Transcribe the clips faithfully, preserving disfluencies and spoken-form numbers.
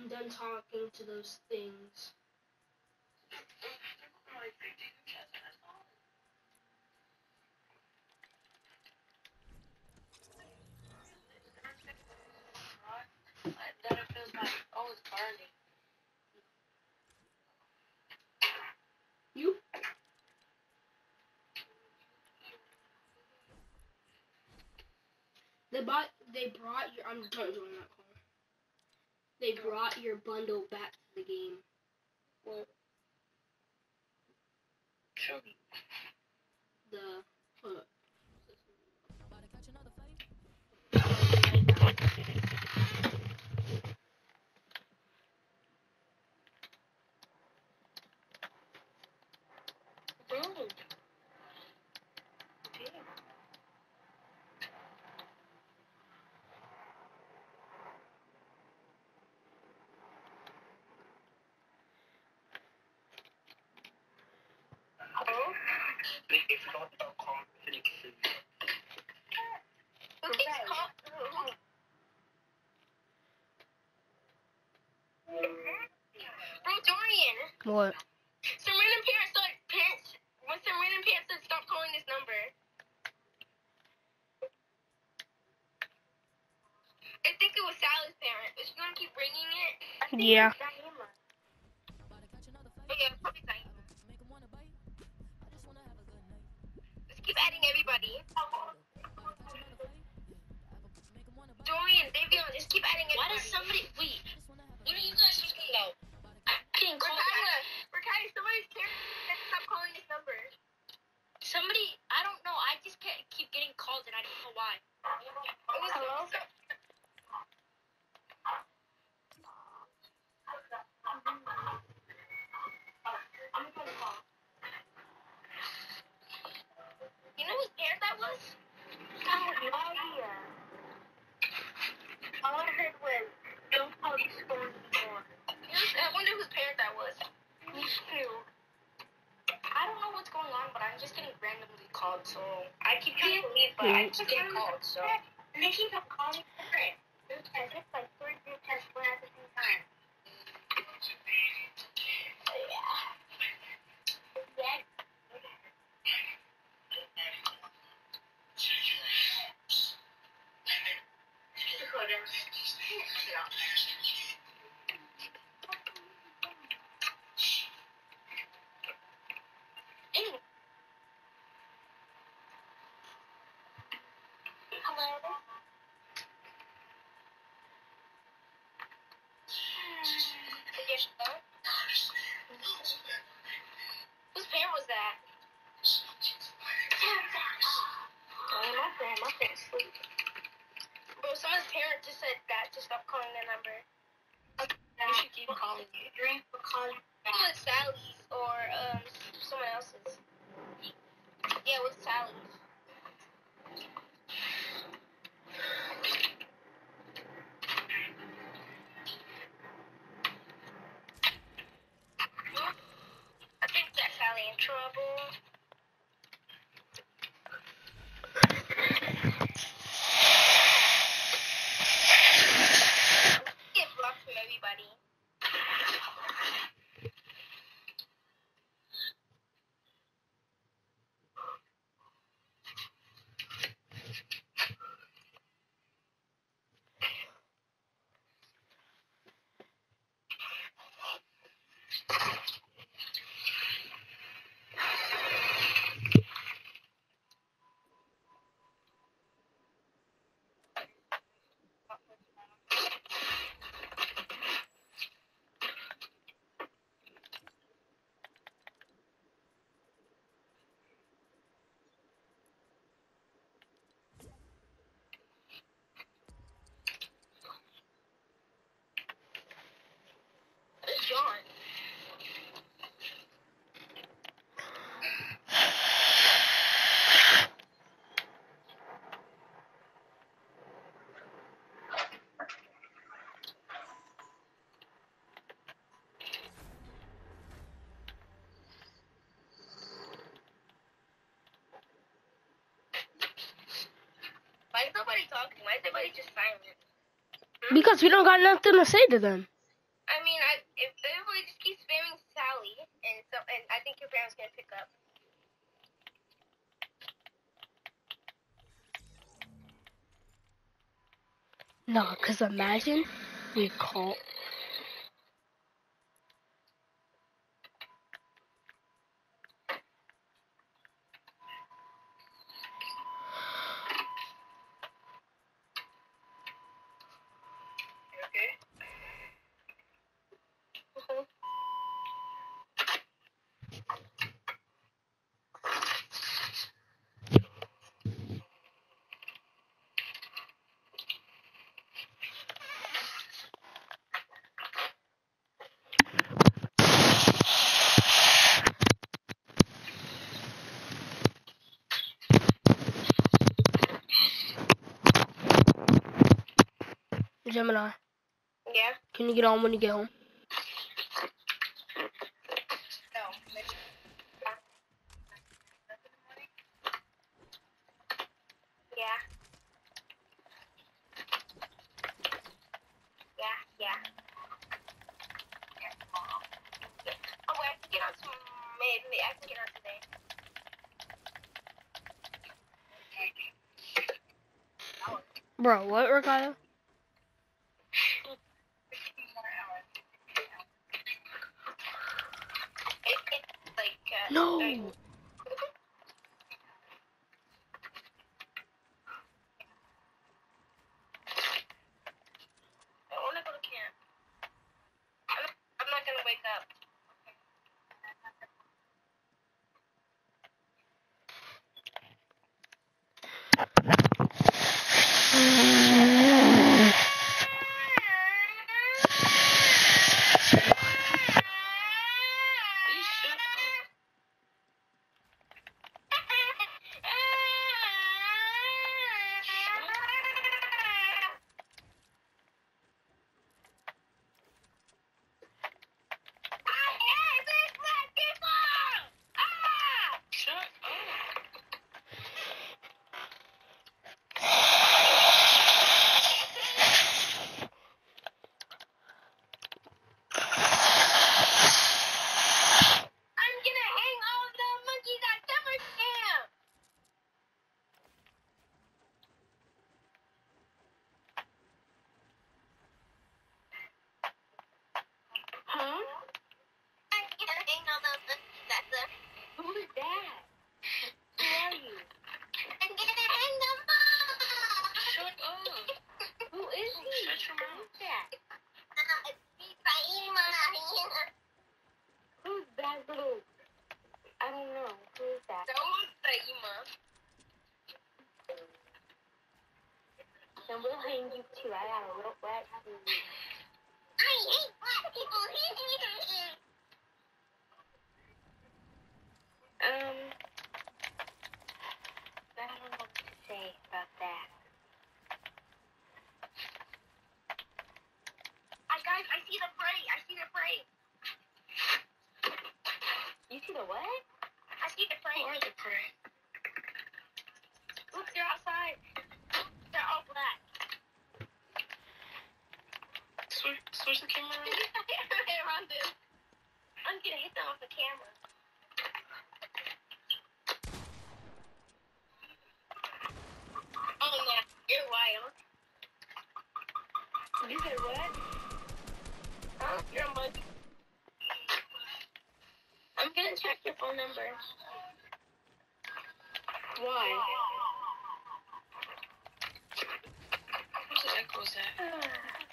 I'm done talking to those things. Then it feels like, oh, it's burning. You? They bought. They brought your. I'm not doing that car. They brought your bundle back to the game. Well, show me. The. Hold up. Bro. Bro, Dorian. What? Some random parents started parents when some random parents said stop calling this number. I think it was Sally's parent. Is she gonna keep ringing it? I think Yeah. it's Naima. Oh yeah, probably Naima. Let's keep adding everybody. Dorian, Davion, just keep adding everybody. Why does somebody wait? What are you guys talking about? I'm getting called. Rakaya, Rakaya, somebody's parent said stop calling this number. Somebody, I don't know. I just can't keep getting called and I don't know why. It was Hello? You know whose parent that was? I have no idea. All I heard was, don't call this phone anymore. I wonder whose parent that was. Me too. I don't know what's going on, but I'm just getting randomly called. So I keep trying to leave, but I keep getting called. So they keep on calling different. There's it's like three group tests going at the same time. Yeah. Yeah. Hello? Whose parent was that? Oh, my parent, my parent's asleep. Bro, someone's parent just said that to stop calling that number. you should keep calling it. Drink for calling. It was Sally's or um someone else's. Yeah, it was Sally's. I think that's Sally in trouble. Get blocked from everybody. It's John. Why is nobody talking? Why is everybody just silent? Because we don't got nothing to say to them. I, if everybody just keeps spamming Sally, and so, and I think your parents gonna pick up. No, cause imagine we call. Okay. Mhm. Gemini, Yeah. can you get on when you get home? No. Maybe. Yeah. Yeah. Yeah. Oh wait, I can get on some. Maybe I can get on today. Bro, what, Ricardo? It, it's like uh, No! thirty. I want to go to camp. I'm, I'm not gonna wake up. I'm gonna hang all the monkeys at summer camp. Huh? I'm gonna hang all the monkeys at the. Who is that? Who are you? I'm gonna hang them all. Shut up. Who is he? Shut your mouth. Who's that? Uh, it's me, Faima. Who's that little? I don't know. Who is that? Someone's Faima. And we'll hang you too. I got a little black too. I hate black people. um, I don't know what to say about that. I guys, I see the prey. I see the prey. You see the what? I see the prey. Where's the prey? Look, they're outside. They're all black. Switch, switch the camera around them. I'm gonna hit them off the camera. Oh no, you're wild. You said what? Oh, you're a monkey. I'm gonna check your phone number. Why? What the heck was that?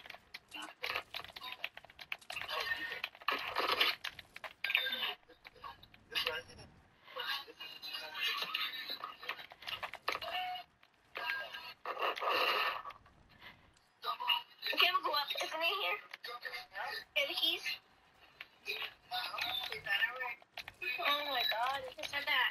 Okay, we'll go up. Is it in here? Here, the keys. Oh my god, it just said that.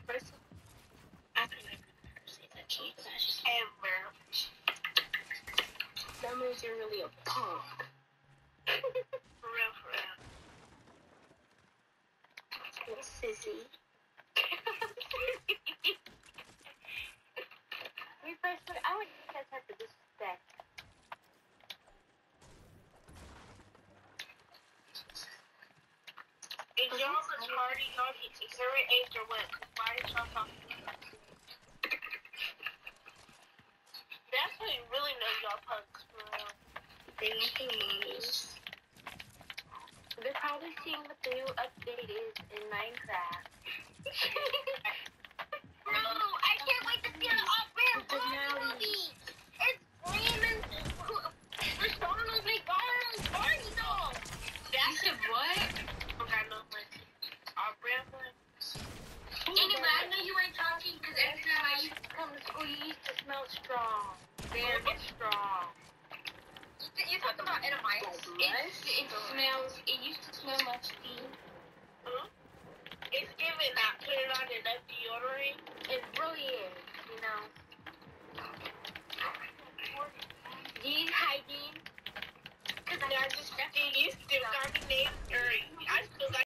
First, I can never say that key clash ever. That means you're really a punk. For real, for real. Little sissy. Me personally, I would use that type of disrespect. Is y'all retarded? Y'all need to hear it age or what? Why is y'all talking about that? That's how you really know y'all punks for real. They want the movies. They're probably seeing what the new update is in Minecraft. No, I can't wait to see the off-brand movie. It's Raymond. The Starlers make Barney's Barney doll. That's a what? Okay, no, like, off-brand ones. Anyway, I know you ain't talking because every time I used to come to school, you used to smell strong. Very strong. You talking about Edomites? It, it smells, it used to smell like steam. Huh? It's giving that, put it on enough deodorant. It really is, you know. Do you hygiene? Because I just, you still got the name, or I still got